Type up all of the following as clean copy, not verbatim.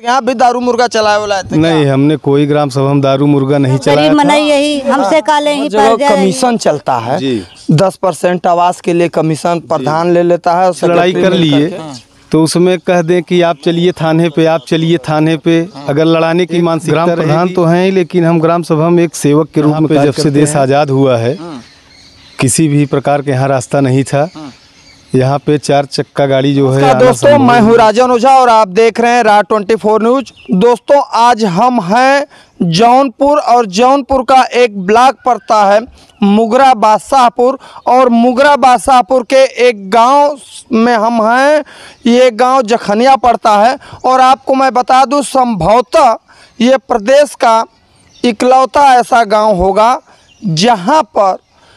यहाँ भी दारू मुर्गा चलाए वाला थे? नहीं, हमने कोई ग्राम सभा हम दारू मुर्गा नहीं चलाया था। यही हमसे काले ही कमीशन चलता है 10% आवास के लिए कमीशन प्रधान ले लेता है। लड़ाई कर लिए तो उसमें कह दें कि आप चलिए थाने पे, आप चलिए थाने पे। अगर लड़ाने की मानसिकता, ग्राम प्रधान तो हैं लेकिन हम ग्राम सभा में एक सेवक के रूप में, जब से देश आज़ाद हुआ है किसी भी प्रकार के यहाँ रास्ता नहीं था। यहाँ पे 4 चक्का गाड़ी जो है। दोस्तों, मैं हूँ राजन ओझा और आप देख रहे हैं राज 24 न्यूज। दोस्तों, आज हम हैं जौनपुर और जौनपुर का एक ब्लॉक पड़ता है मुगरा बादशाहपुर, और मुगरा बादशाहपुर के एक गांव में हम हैं। ये गांव जखनिया पड़ता है और आपको मैं बता दूं, संभवतः ये प्रदेश का इकलौता ऐसा गांव होगा जहां पर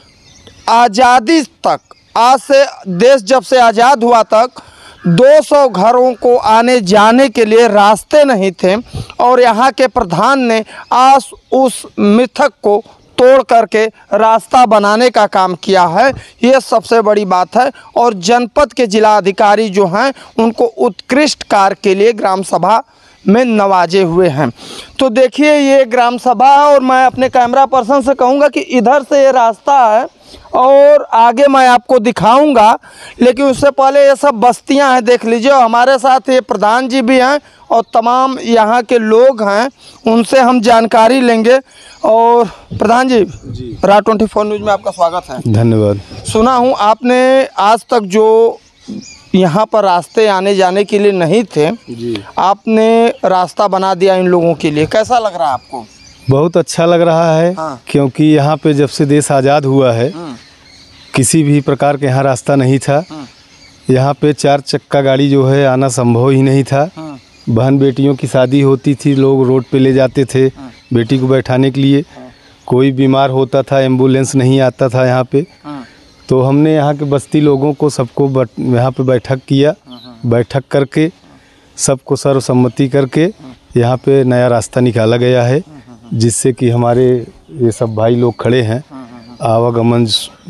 आज़ादी तक, आज से देश जब से आज़ाद हुआ तक 200 घरों को आने जाने के लिए रास्ते नहीं थे, और यहाँ के प्रधान ने आज उस मिथक को तोड़ करके रास्ता बनाने का काम किया है। ये सबसे बड़ी बात है। और जनपद के जिला अधिकारी जो हैं उनको उत्कृष्ट कार्य के लिए ग्राम सभा में नवाजे हुए हैं। तो देखिए, ये ग्राम सभा है और मैं अपने कैमरा पर्सन से कहूँगा कि इधर से ये रास्ता है और आगे मैं आपको दिखाऊंगा, लेकिन उससे पहले ये सब बस्तियां हैं, देख लीजिए। हमारे साथ ये प्रधान जी भी हैं और तमाम यहाँ के लोग हैं, उनसे हम जानकारी लेंगे। और प्रधान जी, राज 24 न्यूज में आपका स्वागत है। धन्यवाद। सुना हूँ आपने आज तक जो यहाँ पर रास्ते आने जाने के लिए नहीं थे, आपने रास्ता बना दिया इन लोगों के लिए। कैसा लग रहा है आपको? बहुत अच्छा लग रहा है। क्योंकि यहाँ पे जब से देश आज़ाद हुआ है किसी भी प्रकार के यहाँ रास्ता नहीं था। यहाँ पे 4 चक्का गाड़ी जो है आना संभव ही नहीं था। बहन बेटियों की शादी होती थी, लोग रोड पे ले जाते थे बेटी को बैठाने के लिए। कोई बीमार होता था, एम्बुलेंस नहीं आता था यहाँ पे। तो हमने यहाँ के बस्ती लोगों को सबको यहाँ पे बैठक किया। बैठक करके सबको सर्वसम्मति करके यहाँ पे नया रास्ता निकाला गया है, जिससे कि हमारे ये सब भाई लोग खड़े हैं, आवागमन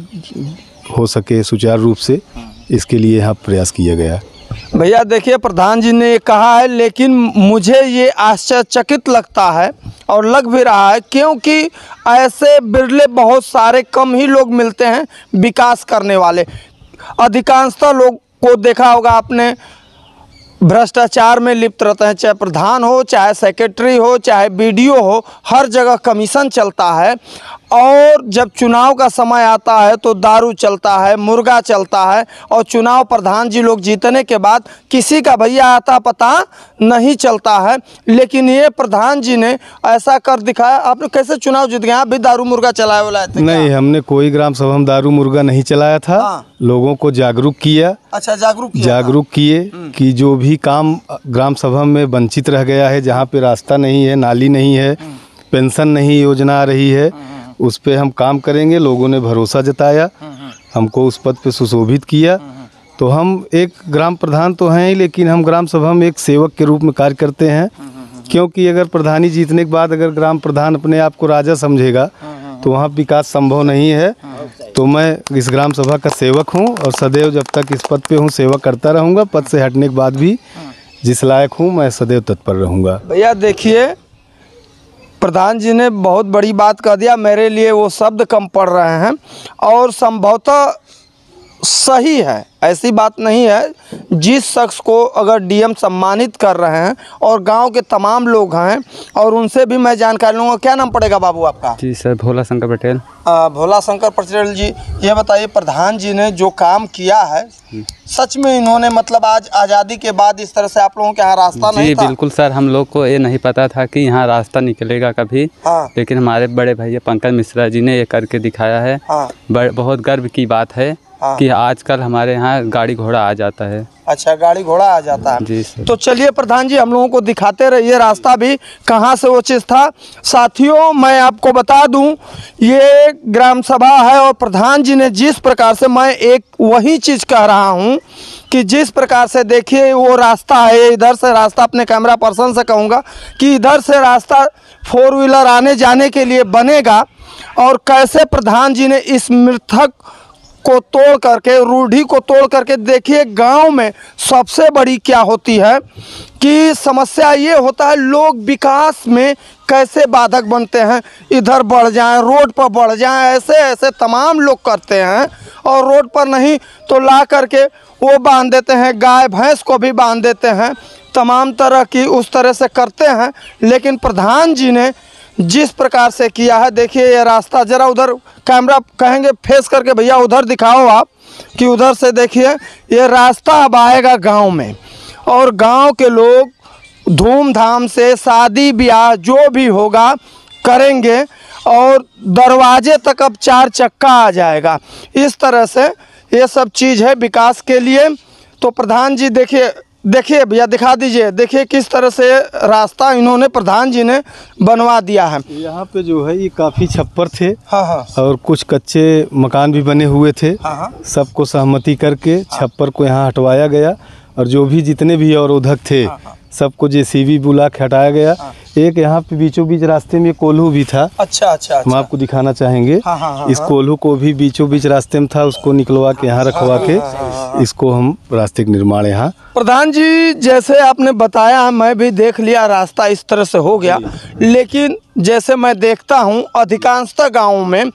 हो सके सुचारू रूप से, इसके लिए यहाँ प्रयास किया गया। भैया देखिए, प्रधान जी ने कहा है, लेकिन मुझे ये आश्चर्यचकित लगता है और लग भी रहा है, क्योंकि ऐसे बिरले बहुत सारे कम ही लोग मिलते हैं विकास करने वाले। अधिकांशतः लोग को देखा होगा आपने, भ्रष्टाचार में लिप्त रहते हैं, चाहे प्रधान हो, चाहे सेक्रेटरी हो, चाहे बीडीओ हो, हर जगह कमीशन चलता है। और जब चुनाव का समय आता है तो दारू चलता है, मुर्गा चलता है, और चुनाव प्रधान जी लोग जीतने के बाद किसी का भैया आता पता नहीं चलता है। लेकिन ये प्रधान जी ने ऐसा कर दिखाया। आपने कैसे चुनाव जीत गए? आप भी दारू मुर्गा चलाए वाला थे? नहीं, हमने कोई ग्राम सभा हम दारू मुर्गा नहीं चलाया था। लोगों को जागरूक किया। अच्छा, जागरूक किए कि जो भी काम ग्राम सभा में वंचित रह गया है, जहाँ पे रास्ता नहीं है, नाली नहीं है, पेंशन नहीं योजना आ रही है, उस पे हम काम करेंगे। लोगों ने भरोसा जताया, हमको उस पद पे सुशोभित किया। तो हम एक ग्राम प्रधान तो हैं ही, लेकिन हम ग्राम सभा में एक सेवक के रूप में कार्य करते हैं। क्योंकि अगर प्रधानी जीतने के बाद अगर ग्राम प्रधान अपने आप को राजा समझेगा तो वहाँ विकास संभव नहीं है। तो मैं इस ग्राम सभा का सेवक हूँ और सदैव जब तक इस पद पे हूँ सेवा करता रहूँगा। पद से हटने के बाद भी जिस लायक हूँ मैं सदैव तत्पर रहूँगा। भैया देखिए, प्रधान जी ने बहुत बड़ी बात कह दिया, मेरे लिए वो शब्द कम पड़ रहे हैं। और संभवतः सही है, ऐसी बात नहीं है। जिस शख्स को अगर डीएम सम्मानित कर रहे हैं और गांव के तमाम लोग हैं, और उनसे भी मैं जानकारी लूँगा। क्या नाम पड़ेगा बाबू आपका? जी सर, भोला शंकर पटेल। भोला शंकर पटेल जी, ये बताइए, प्रधान जी ने जो काम किया है, सच में इन्होंने मतलब आज आज़ादी के बाद इस तरह से आप लोगों के यहाँ रास्ता नहीं था? जी बिल्कुल सर, हम लोग को ये नहीं पता था कि यहाँ रास्ता निकलेगा कभी। लेकिन हमारे बड़े भैया पंकज मिश्रा जी ने ये करके दिखाया है। बहुत गर्व की बात है कि आजकल हमारे यहाँ गाड़ी घोड़ा आ जाता है। अच्छा, गाड़ी घोड़ा आ जाता है जी सर। तो चलिए प्रधान जी, हम लोगों को दिखाते रहिए रास्ता भी कहाँ से वो चीज़ था। साथियों, मैं आपको बता दूं, ये ग्राम सभा है और प्रधान जी ने जिस प्रकार से, मैं एक वही चीज़ कह रहा हूं कि जिस प्रकार से देखिए वो रास्ता है, इधर से रास्ता, अपने कैमरा पर्सन से कहूँगा कि इधर से रास्ता 4 व्हीलर आने जाने के लिए बनेगा। और कैसे प्रधान जी ने इस मिथक को तोड़ करके, रूढ़ी को तोड़ करके देखिए गांव में सबसे बड़ी क्या होती है कि समस्या ये होता है, लोग विकास में कैसे बाधक बनते हैं, इधर बढ़ जाएं, रोड पर बढ़ जाएं, ऐसे ऐसे तमाम लोग करते हैं। और रोड पर नहीं तो ला करके वो बांध देते हैं, गाय भैंस को भी बांध देते हैं, तमाम तरह की उस तरह से करते हैं। लेकिन प्रधान जी ने जिस प्रकार से किया है, देखिए ये रास्ता, ज़रा उधर कैमरा कहेंगे फेस करके भैया उधर दिखाओ आप, कि उधर से देखिए ये रास्ता अब आएगा गांव में, और गांव के लोग धूमधाम से शादी ब्याह जो भी होगा करेंगे, और दरवाजे तक अब 4 चक्का आ जाएगा। इस तरह से ये सब चीज़ है विकास के लिए। तो प्रधान जी देखिए भैया दिखा दीजिए, देखिए किस तरह से रास्ता इन्होंने प्रधान जी ने बनवा दिया है। यहाँ पे जो है ये काफ़ी छप्पर थे, हाँ, और कुछ कच्चे मकान भी बने हुए थे। हाँ, सबको सहमति करके छप्पर को यहाँ हटवाया गया, और जो भी जितने भी अवरोधक थे सबको जेसीबी बुला के हटाया गया। एक यहाँ पे बीचों बीच रास्ते में कोल्हू भी था। अच्छा, हम आपको दिखाना चाहेंगे। इस कोल्हू को भी बीचों बीच रास्ते में था, उसको निकलवा के यहाँ रखवा के इसको हम रास्ते के निर्माण यहाँ। प्रधान जी जैसे आपने बताया, मैं भी देख लिया, रास्ता इस तरह से हो गया। लेकिन जैसे मैं देखता हूँ अधिकांशतः गाँवों में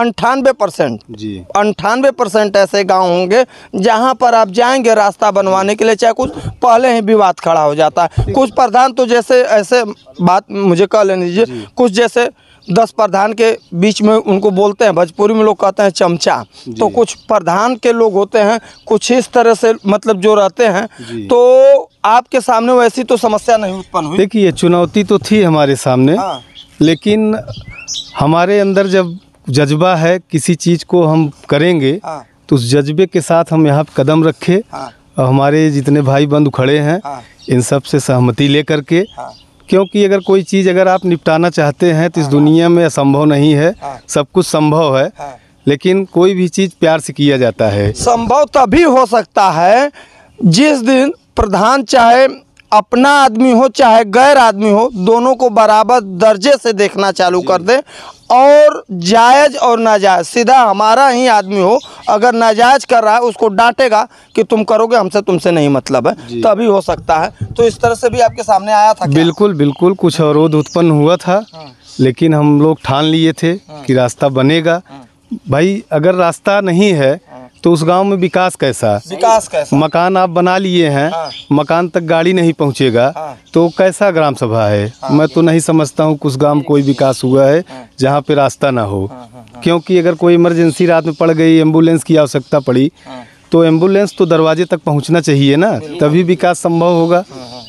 98% ऐसे गांव होंगे जहां पर आप जाएंगे रास्ता बनवाने के लिए, चाहे कुछ पहले ही विवाद खड़ा हो जाता है। कुछ प्रधान तो जैसे ऐसे बात मुझे कह लेने दीजिए, कुछ जैसे 10 प्रधान के बीच में उनको बोलते हैं, भोजपुरी में लोग कहते हैं चमचा। तो कुछ प्रधान के लोग होते हैं कुछ इस तरह से, मतलब जो रहते हैं। तो आपके सामने वैसी तो समस्या नहीं उत्पन्न हुई? देखिए चुनौती तो थी हमारे सामने, लेकिन हमारे अंदर जब जज्बा है किसी चीज़ को हम करेंगे, तो उस जज्बे के साथ हम यहाँ कदम रखे, और हमारे जितने भाई बंधु खड़े हैं इन सब से सहमति ले करके, क्योंकि अगर कोई चीज़ अगर आप निपटाना चाहते हैं तो इस दुनिया में असंभव नहीं है, सब कुछ संभव है। लेकिन कोई भी चीज़ प्यार से किया जाता है। संभव तभी हो सकता है जिस दिन प्रधान चाहे अपना आदमी हो चाहे गैर आदमी हो, दोनों को बराबर दर्जे से देखना चालू कर दे, और जायज़ और नाजायज़, सीधा हमारा ही आदमी हो अगर नाजायज़ कर रहा है उसको डांटेगा कि तुम करोगे, हमसे तुमसे नहीं मतलब है, तभी हो सकता है। तो इस तरह से भी आपके सामने आया था क्या? बिल्कुल कुछ अवरोध उत्पन्न हुआ था, लेकिन हम लोग ठान लिए थे कि रास्ता बनेगा। भाई अगर रास्ता नहीं है तो उस गांव में विकास कैसा? मकान आप बना लिए हैं, मकान तक गाड़ी नहीं पहुंचेगा तो कैसा ग्राम सभा है? मैं तो नहीं समझता हूं कुछ गांव में कोई विकास हुआ है जहां पे रास्ता ना हो। क्योंकि अगर कोई इमरजेंसी रात में पड़ गई, एम्बुलेंस की आवश्यकता पड़ी, तो एम्बुलेंस तो दरवाजे तक पहुंचना चाहिए ना, तभी विकास संभव होगा।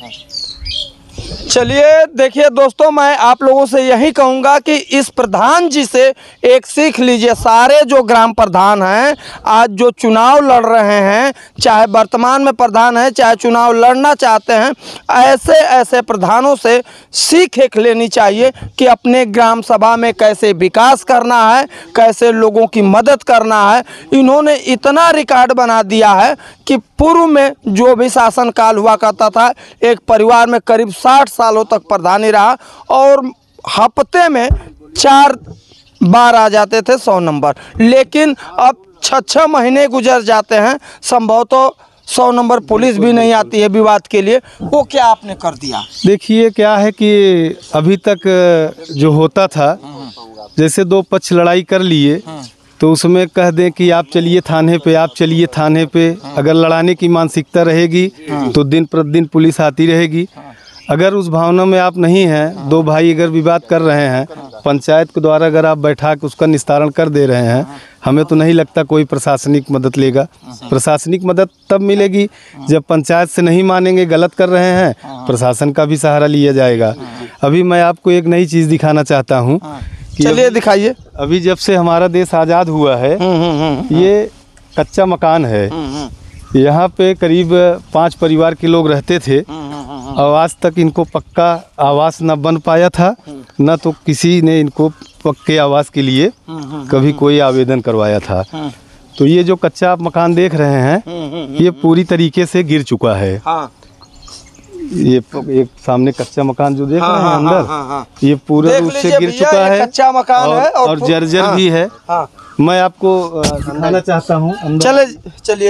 चलिए देखिए दोस्तों, मैं आप लोगों से यही कहूँगा कि इस प्रधान जी से एक सीख लीजिए। सारे जो ग्राम प्रधान हैं आज जो चुनाव लड़ रहे हैं, चाहे वर्तमान में प्रधान हैं चाहे चुनाव लड़ना चाहते हैं, ऐसे प्रधानों से सीख एक लेनी चाहिए कि अपने ग्राम सभा में कैसे विकास करना है, कैसे लोगों की मदद करना है। इन्होंने इतना रिकॉर्ड बना दिया है कि पूर्व में जो भी शासनकाल हुआ करता था, एक परिवार में करीब 60 सालों तक प्रधानी रहा, और हफ्ते में 4 बार आ जाते थे 100 नंबर। लेकिन अब 6 महीने गुजर जाते हैं, संभवतः 100 नंबर पुलिस भी नहीं आती है विवाद के लिए। वो क्या आपने कर दिया? देखिए क्या है कि अभी तक जो होता था, जैसे 2 पक्ष लड़ाई कर लिए तो उसमें कह दें कि आप चलिए थाने पे, आप चलिए थाने पे। अगर लड़ाने की मानसिकता रहेगी तो दिन प्रतिदिन पुलिस आती रहेगी। अगर उस भावना में आप नहीं हैं, 2 भाई अगर विवाद कर रहे हैं, पंचायत के द्वारा अगर आप बैठा के उसका निस्तारण कर दे रहे हैं, हमें तो नहीं लगता कोई प्रशासनिक मदद लेगा। प्रशासनिक मदद तब मिलेगी जब पंचायत से नहीं मानेंगे, गलत कर रहे हैं, प्रशासन का भी सहारा लिया जाएगा। अभी मैं आपको एक नई चीज़ दिखाना चाहता हूँ। चलिए दिखाइए। अभी जब से हमारा देश आज़ाद हुआ है, ये कच्चा मकान है। यहाँ पे करीब 5 परिवार के लोग रहते थे, और आज तक इनको पक्का आवास न बन पाया था, न तो किसी ने इनको पक्के आवास के लिए कभी कोई आवेदन करवाया था। तो ये जो कच्चा आप मकान देख रहे हैं, ये पूरी तरीके से गिर चुका है। ये एक सामने कच्चा मकान जो देख रहे हैं अंदर, ये पूरे रूप से गिर चुका है, कच्चा मकान है और जर्जर भी है। मैं आपको दिखाना चाहता हूँ चलिए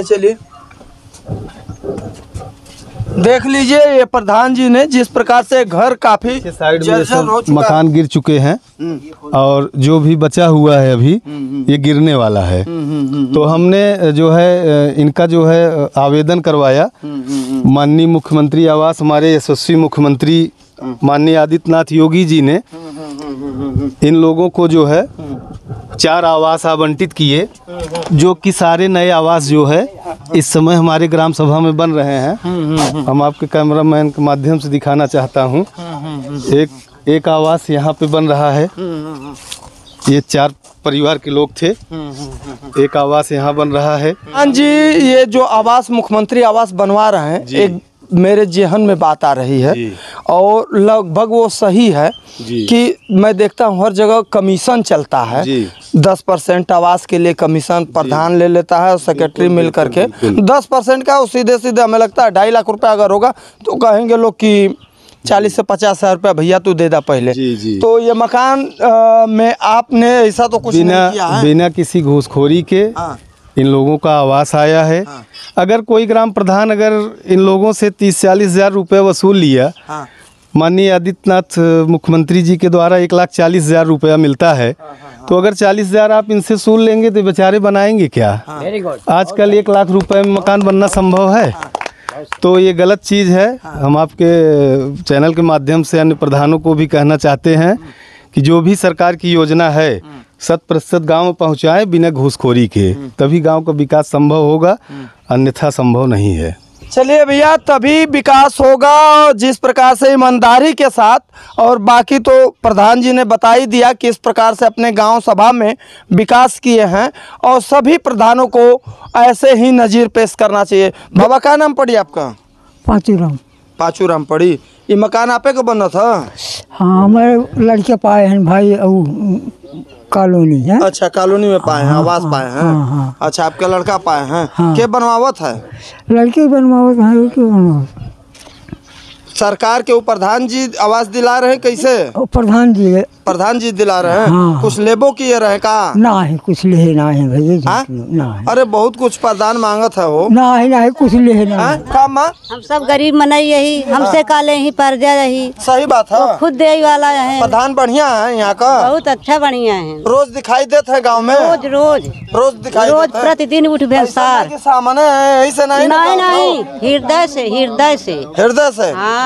देख लीजिए, ये प्रधान जी ने जिस प्रकार से घर काफी साइड में जर्जर हो चुका मकान गिर चुके हैं और जो भी बचा हुआ है अभी ये गिरने वाला है। तो हमने जो है इनका जो है आवेदन करवाया माननीय मुख्यमंत्री आवास, हमारे यशस्वी मुख्यमंत्री माननीय आदित्यनाथ योगी जी ने इन लोगों को जो है 4 आवास आवंटित किए, जो कि सारे नए आवास जो है इस समय हमारे ग्राम सभा में बन रहे हैं। हम आपके कैमरामैन के माध्यम से दिखाना चाहता हूं। एक आवास यहाँ पे बन रहा है, ये 4 परिवार के लोग थे। एक आवास यहाँ बन रहा है। हाँ जी, ये जो आवास मुख्यमंत्री आवास बनवा रहे हैं, एक मेरे जेहन में बात आ रही है और लगभग वो सही है कि मैं देखता हूँ हर जगह कमीशन चलता है। 10% आवास के लिए कमीशन प्रधान ले लेता है और सेक्रेटरी मिल करके 10% का, सीधे सीधे हमें लगता है 2.5 लाख रुपया अगर होगा तो कहेंगे लोग कि 40 से 50 हज़ार रुपया भैया तू दे दा पहले। तो ये मकान में आपने ऐसा तो कुछ नहीं किया है? बिना किसी घूसखोरी के इन लोगों का आवास आया है। अगर कोई ग्राम प्रधान अगर इन लोगों से 30-40 हज़ार रुपये वसूल लिया, माननीय आदित्यनाथ मुख्यमंत्री जी के द्वारा 1,40,000 रुपया मिलता है, तो अगर 40,000 आप इनसे वसूल लेंगे तो बेचारे बनाएंगे क्या? आजकल 1 लाख रुपए में मकान बनना संभव है? तो ये गलत चीज़ है। हम आपके चैनल के माध्यम से अन्य प्रधानों को भी कहना चाहते हैं कि जो भी सरकार की योजना है 100% गाँव में पहुँचाए बिना घूसखोरी के, तभी गांव का विकास संभव होगा, अन्यथा संभव नहीं है। चलिए भैया, तभी विकास होगा जिस प्रकार से ईमानदारी के साथ, और बाकी तो प्रधान जी ने बता ही दिया कि इस प्रकार से अपने गांव सभा में विकास किए हैं और सभी प्रधानों को ऐसे ही नज़ीर पेश करना चाहिए। बाबा क्या नाम पड़ी आपका? पाचूराम पड़ी। ये मकान आपे को बना था? हाँ, हमारे लड़के पाए हैं भाई, कॉलोनी है। अच्छा, कॉलोनी में पाए हैं, आवास पाए हैं। अच्छा, आपका लड़का पाए हैं। के बनवावत है? लड़के बनवावत है। सरकार के प्रधान जी आवास दिला रहे कैसे? प्रधान जी दिला रहे हैं। कुछ लेबो किए रहे का? ना है, कुछ ले ना है भैया, ना है। अरे बहुत कुछ प्रधान मांगत है हो। ना है, कुछ ले ना है। का माँ? हम सब गरीब मनाई यही, हमसे काले ही पर्जा रही। सही बात है, खुद दे वाला है। प्रधान बढ़िया है यहाँ का, बहुत अच्छा बढ़िया है। रोज दिखाई देते है गाँव में? रोज दिखाई, रोज प्रतिदिन उठ भेसार सामने ऐसे नहीं? नहीं, हृदय से। हाँ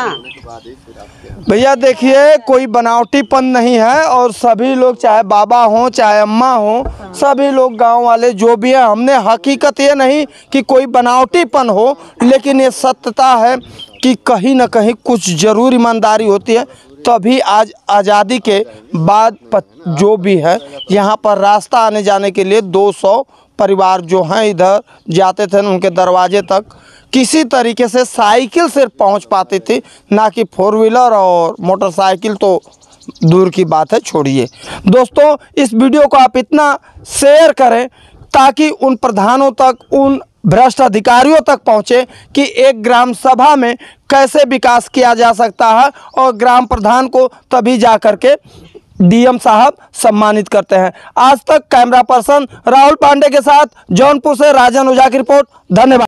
भैया देखिए, कोई बनावटीपन नहीं है और सभी लोग, चाहे बाबा हो चाहे अम्मा हो, सभी लोग गांव वाले जो भी है, हमने हकीकत ये नहीं कि कोई बनावटीपन हो, लेकिन ये सत्यता है कि कहीं ना कहीं कुछ जरूर ईमानदारी होती है। तभी आज आज़ादी के बाद जो भी है यहाँ पर रास्ता आने जाने के लिए 200 परिवार जो हैं इधर जाते थे, उनके दरवाजे तक किसी तरीके से साइकिल से पहुंच पाती थी, ना कि 4 व्हीलर और मोटरसाइकिल तो दूर की बात है, छोड़िए। दोस्तों, इस वीडियो को आप इतना शेयर करें ताकि उन प्रधानों तक, उन भ्रष्ट अधिकारियों तक पहुंचे कि एक ग्राम सभा में कैसे विकास किया जा सकता है, और ग्राम प्रधान को तभी जा कर के डीएम साहब सम्मानित करते हैं। आज तक कैमरा पर्सन राहुल पांडे के साथ जौनपुर से राजन ओझा की रिपोर्ट। धन्यवाद।